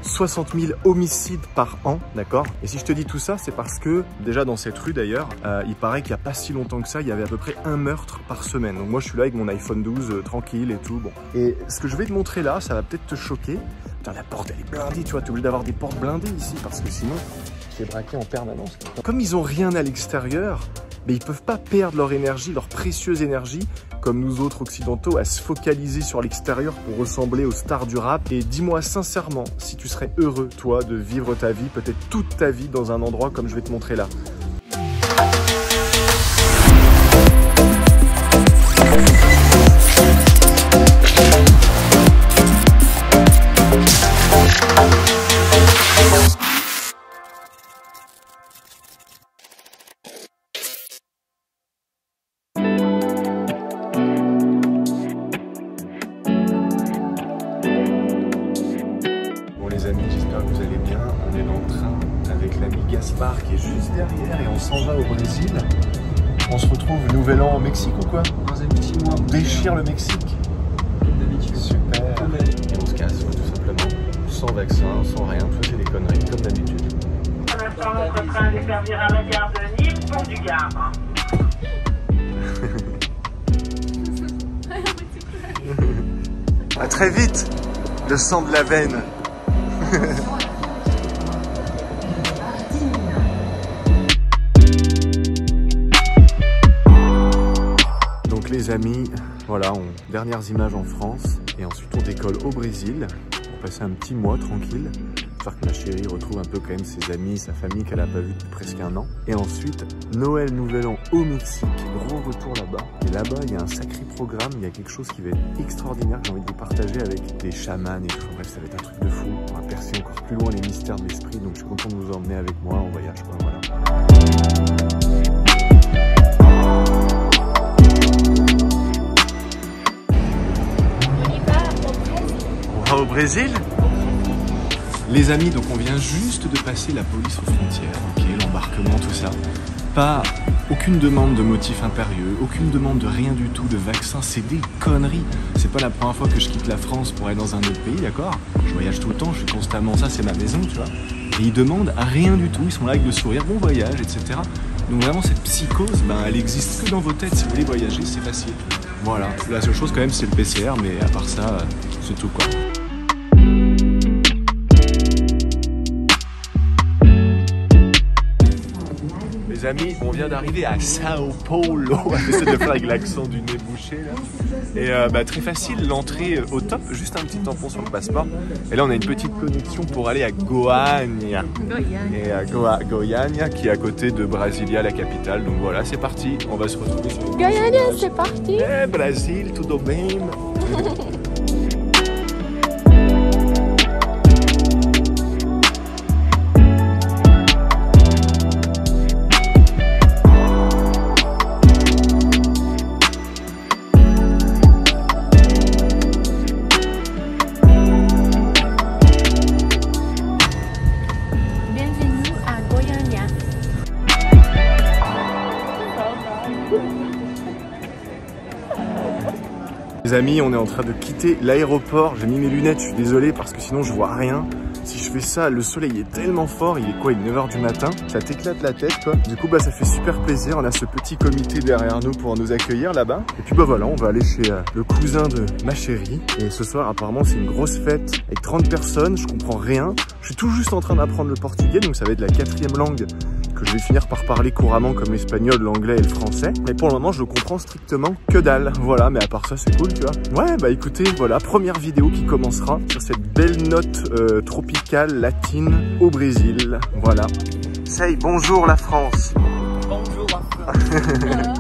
60 000 homicides par an, d'accord? Et si je te dis tout ça, c'est parce que, déjà dans cette rue d'ailleurs, il paraît qu'il n'y a pas si longtemps que ça, il y avait à peu près un meurtre par semaine. Donc moi je suis là avec mon iPhone 12, tranquille et tout, bon. Et ce que je vais te montrer là, ça va peut-être te choquer. Putain, la porte elle est blindée, tu vois, t'es obligé d'avoir des portes blindées ici, parce que sinon, tu es braqué en permanence. Comme ils ont rien à l'extérieur, mais ils peuvent pas perdre leur énergie, leur précieuse énergie, comme nous autres occidentaux, à se focaliser sur l'extérieur pour ressembler aux stars du rap. Et dis-moi sincèrement, si tu serais heureux, toi, de vivre ta vie, peut-être toute ta vie, dans un endroit comme je vais te montrer là. Les amis, j'espère que vous allez bien. On est dans le train avec l'ami Gaspard qui est juste derrière et on s'en va au Brésil. On se retrouve nouvel an au Mexique ou quoi? Dans un petit mois. On déchire le Mexique. Comme d'habitude. Super. Et on se casse tout simplement. Sans vaccin, sans rien, tout c'est des conneries comme d'habitude. Pour l'instant, notre train desservira la gare de Nîmes, Pont du Gard. À très vite, le sang de la veine. Donc les amis, voilà, dernières images en France et ensuite on décolle au Brésil pour passer un petit mois tranquille. J'espère que ma chérie retrouve un peu quand même ses amis, sa famille qu'elle n'a pas vue depuis presque un an. Et ensuite, Noël, Nouvel An au Mexique, gros retour là-bas. Et là-bas, il y a un sacré programme, il y a quelque chose qui va être extraordinaire que j'ai envie de vous partager avec des chamans et tout. Bref, ça va être un truc de fou. On va percer encore plus loin les mystères de l'esprit, donc je suis content de vous emmener avec moi en voyage, quoi, voilà. On va au Brésil? Les amis, donc on vient juste de passer la police aux frontières, ok, l'embarquement, tout ça. Aucune demande de motif impérieux, aucune demande de rien du tout, de vaccin, c'est des conneries. C'est pas la première fois que je quitte la France pour aller dans un autre pays, d'accord? Je voyage tout le temps, je suis constamment, ça c'est ma maison, tu vois. Et ils demandent rien du tout, ils sont là avec le sourire, bon voyage, etc. Donc vraiment cette psychose, ben, elle existe que dans vos têtes, si vous voulez voyager, c'est facile. Voilà, la seule chose quand même c'est le PCR, mais à part ça, c'est tout quoi. Les amis, on vient d'arriver à Sao Paulo. J'essaie de le faire avec l'accent du nez bouché là. Et très facile, l'entrée au top, juste un petit tampon sur le passeport. Et là on a une petite connexion pour aller à Goiânia. Et à Goiânia qui est à côté de Brasilia, la capitale. Donc voilà, c'est parti, on va se retrouver sur Goiânia, c'est parti. Brasil, tudo bem? Les amis, on est en train de quitter l'aéroport. J'ai mis mes lunettes, je suis désolé parce que sinon je vois rien. Si je fais ça, le soleil est tellement fort, il est quoi, il est 9 h du matin, ça t'éclate la tête quoi. Du coup ça fait super plaisir, on a ce petit comité derrière nous pour nous accueillir là-bas. Et puis voilà, on va aller chez le cousin de ma chérie. Et ce soir apparemment c'est une grosse fête avec 30 personnes, je comprends rien. Je suis tout juste en train d'apprendre le portugais, donc ça va être la 4e langue que je vais finir par parler couramment comme l'espagnol, l'anglais et le français. Mais pour le moment je comprends strictement que dalle. Voilà, mais à part ça c'est cool tu vois. Ouais bah écoutez, voilà, première vidéo qui commencera sur cette belle note tropicale, latine au Brésil. Voilà. Say bonjour la France. Bonjour la France.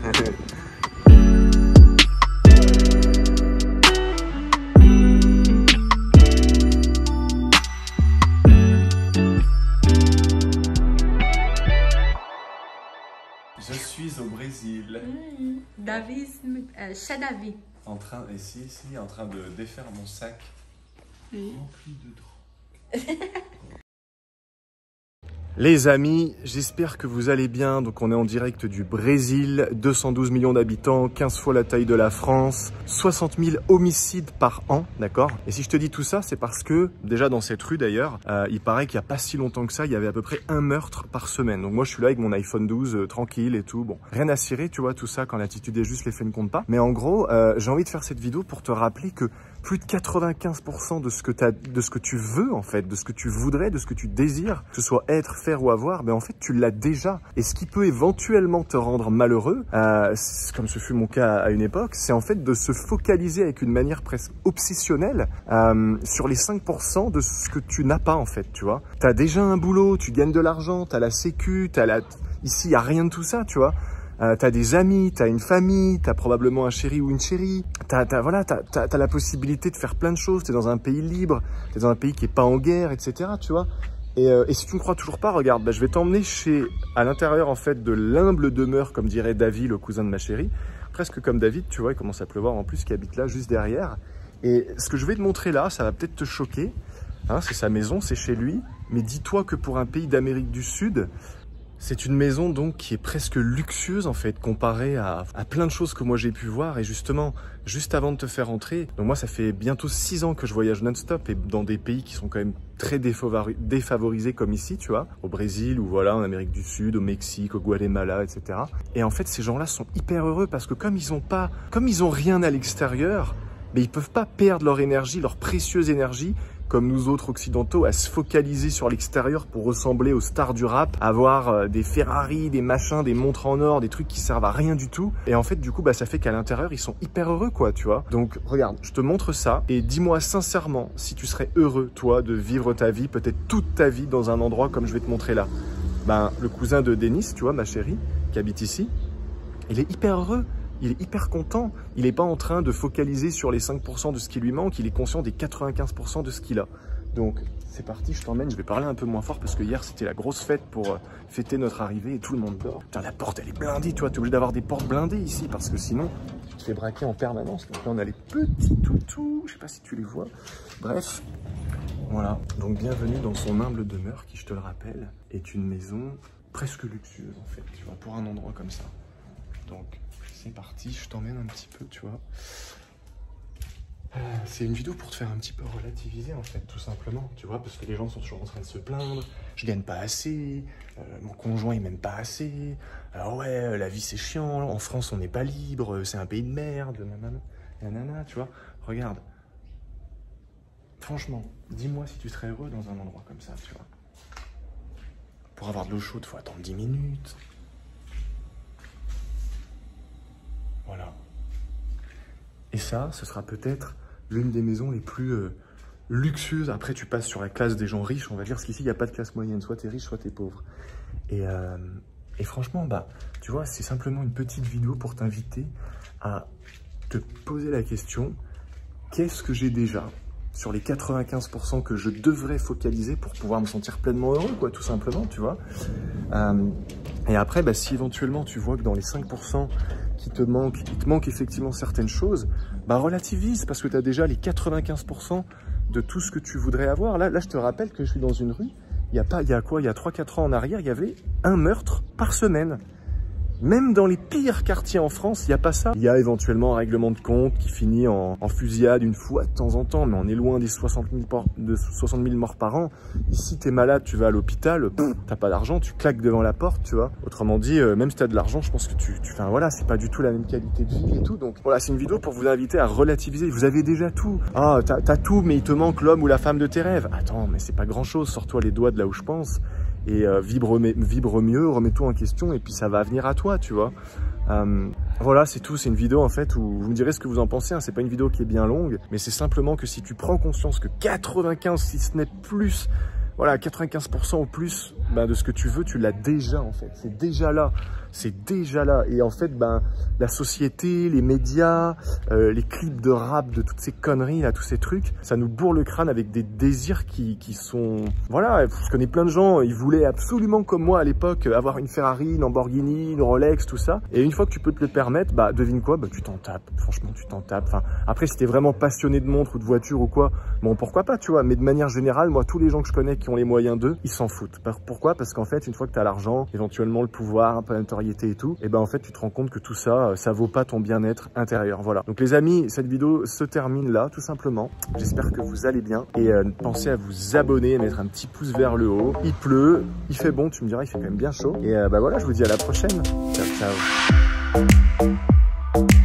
Je suis au Brésil. Davi, chez Davi. En train, ici, en train de défaire mon sac rempli de drogue. Les amis, j'espère que vous allez bien. Donc on est en direct du Brésil, 212 millions d'habitants, 15 fois la taille de la France, 60 000 homicides par an, d'accord? Et si je te dis tout ça, c'est parce que, déjà dans cette rue d'ailleurs, il paraît qu'il n'y a pas si longtemps que ça, il y avait à peu près un meurtre par semaine. Donc moi je suis là avec mon iPhone 12, tranquille et tout. Bon, rien à cirer, tu vois, tout ça, quand l'attitude est juste, les faits ne comptent pas. Mais en gros, j'ai envie de faire cette vidéo pour te rappeler que plus de 95% de ce que tu veux en fait, de ce que tu voudrais, de ce que tu désires, que ce soit être, faire ou avoir, ben en fait tu l'as déjà. Et ce qui peut éventuellement te rendre malheureux, comme ce fut mon cas à une époque, c'est en fait de se focaliser avec une manière presque obsessionnelle sur les 5% de ce que tu n'as pas en fait, tu vois. T'as déjà un boulot, tu gagnes de l'argent, t'as la sécu, ici il n'y a rien de tout ça, tu vois. T'as des amis, t'as une famille, t'as probablement un chéri ou une chérie, t'as la possibilité de faire plein de choses, t'es dans un pays libre, t'es dans un pays qui est pas en guerre, etc. Tu vois. Et si tu ne crois toujours pas, regarde, je vais t'emmener à l'intérieur en fait de l'humble demeure, comme dirait David, le cousin de ma chérie, presque comme David, tu vois, il commence à pleuvoir en plus, qui habite là, juste derrière. Et ce que je vais te montrer là, ça va peut-être te choquer, hein, c'est sa maison, c'est chez lui, mais dis-toi que pour un pays d'Amérique du Sud, c'est une maison donc qui est presque luxueuse en fait comparée à plein de choses que moi j'ai pu voir. Et justement, juste avant de te faire entrer, donc moi ça fait bientôt 6 ans que je voyage non-stop et dans des pays qui sont quand même très défavorisés comme ici, tu vois, au Brésil ou voilà en Amérique du Sud, au Mexique, au Guatemala, etc. Et en fait ces gens-là sont hyper heureux parce que comme ils ont rien à l'extérieur, mais ils peuvent pas perdre leur énergie, leur précieuse énergie, comme nous autres occidentaux, à se focaliser sur l'extérieur pour ressembler aux stars du rap, avoir des Ferrari, des machins, des montres en or, des trucs qui servent à rien du tout. Et en fait, du coup, ça fait qu'à l'intérieur, ils sont hyper heureux, quoi, tu vois. Donc, regarde, je te montre ça et dis-moi sincèrement si tu serais heureux, toi, de vivre ta vie, peut-être toute ta vie, dans un endroit comme je vais te montrer là. Le cousin de Denis, tu vois, ma chérie, qui habite ici, il est hyper heureux. Il est hyper content, il n'est pas en train de focaliser sur les 5% de ce qui lui manque, il est conscient des 95% de ce qu'il a. Donc c'est parti, je t'emmène, je vais parler un peu moins fort parce que hier c'était la grosse fête pour fêter notre arrivée et tout le monde dort. Putain, la porte elle est blindée, tu vois, t'es obligé d'avoir des portes blindées ici parce que sinon tu te fais braquer en permanence. Donc là on a les petits toutous, je sais pas si tu les vois. Bref, voilà, donc bienvenue dans son humble demeure qui, je te le rappelle, est une maison presque luxueuse en fait, tu vois, pour un endroit comme ça. Donc c'est parti, je t'emmène un petit peu, tu vois. C'est une vidéo pour te faire un petit peu relativiser en fait, tout simplement, tu vois, parce que les gens sont toujours en train de se plaindre, je gagne pas assez, mon conjoint il m'aime pas assez, alors ouais, la vie c'est chiant, en France on n'est pas libre, c'est un pays de merde, nanana, tu vois. Regarde, franchement, dis-moi si tu serais heureux dans un endroit comme ça, tu vois. Pour avoir de l'eau chaude, faut attendre 10 minutes. Voilà. Et ça, ce sera peut-être l'une des maisons les plus luxueuses. Après, tu passes sur la classe des gens riches, on va dire, parce qu'ici, il n'y a pas de classe moyenne. Soit t'es riche, soit t'es pauvre. Et franchement, tu vois, c'est simplement une petite vidéo pour t'inviter à te poser la question, qu'est-ce que j'ai déjà sur les 95% que je devrais focaliser pour pouvoir me sentir pleinement heureux, quoi, tout simplement, tu vois. Et après, si éventuellement tu vois que dans les 5% il te manque effectivement certaines choses, relativise, parce que tu as déjà les 95% de tout ce que tu voudrais avoir. Là, je te rappelle que je suis dans une rue, il y a 3-4 ans en arrière, il y avait un meurtre par semaine. Même dans les pires quartiers en France, il n'y a pas ça. Il y a éventuellement un règlement de compte qui finit en fusillade une fois de temps en temps, mais on est loin des 60 000 morts par an. Ici, t'es malade, tu vas à l'hôpital, t'as pas d'argent, tu claques devant la porte, tu vois. Autrement dit, même si t'as de l'argent, je pense que voilà, c'est pas du tout la même qualité de vie et tout. Donc voilà, c'est une vidéo pour vous inviter à relativiser. Vous avez déjà tout. Ah, t'as tout, mais il te manque l'homme ou la femme de tes rêves. Attends, mais c'est pas grand chose, sors-toi les doigts de là où je pense. Et vibre mieux, remets-toi en question et puis ça va venir à toi, tu vois. Voilà, c'est tout. C'est une vidéo en fait où vous me direz ce que vous en pensez, hein. C'est pas une vidéo qui est bien longue, mais c'est simplement que si tu prends conscience que 95, si ce n'est plus, voilà, 95% au plus de ce que tu veux, tu l'as déjà en fait. C'est déjà là. C'est déjà là. Et en fait, la société, les médias, les clips de rap, de toutes ces conneries, là, tous ces trucs, ça nous bourre le crâne avec des désirs qui sont... Voilà, je connais plein de gens, ils voulaient absolument, comme moi à l'époque, avoir une Ferrari, une Lamborghini, une Rolex, tout ça. Et une fois que tu peux te le permettre, devine quoi, tu t'en tapes. Franchement, tu t'en tapes. Enfin, après, si t'es vraiment passionné de montres ou de voitures ou quoi, bon, pourquoi pas, tu vois. Mais de manière générale, moi, tous les gens que je connais qui ont les moyens d'eux, ils s'en foutent. Pourquoi? Parce qu'en fait, une fois que tu as l'argent, éventuellement le pouvoir, un peu la notoriété et tout, et ben en fait, tu te rends compte que tout ça, ça vaut pas ton bien-être intérieur. Voilà. Donc les amis, cette vidéo se termine là, tout simplement. J'espère que vous allez bien et pensez à vous abonner, à mettre un petit pouce vers le haut. Il pleut, il fait bon, tu me diras, il fait quand même bien chaud. Et bah voilà, je vous dis à la prochaine. Ciao, ciao.